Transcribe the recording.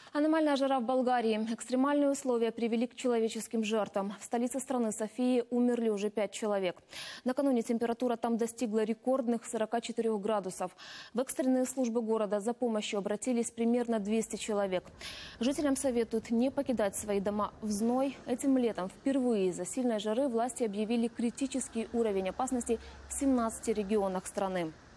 Аномальная жара в Болгарии. Экстремальные условия привели к человеческим жертвам. В столице страны Софии умерли уже 5 человек. Накануне температура там достигла рекордных 44 градусов. В экстренные службы города за помощью обратились примерно 200 человек. Жителям советуют не покидать свои дома в зной. Этим летом впервые из-за сильной жары власти объявили критический уровень опасности в 17 регионах страны.